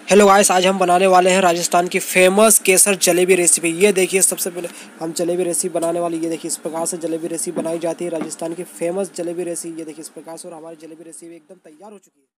Hello guys, आज हम बनाने वाले हैं राजस्थान की फेमस केसर जलेबी रेसिपी। ये देखिए, सबसे पहले हम जलेबी रेसिपी बनाने वाली, ये देखिए इस प्रकार से जलेबी रेसिपी बनाई जाती है। राजस्थान की फेमस जलेबी रेसिपी ये देखिए इस प्रकार से, और हमारी जलेबी रेसिपी एकदम तैयार हो चुकी है।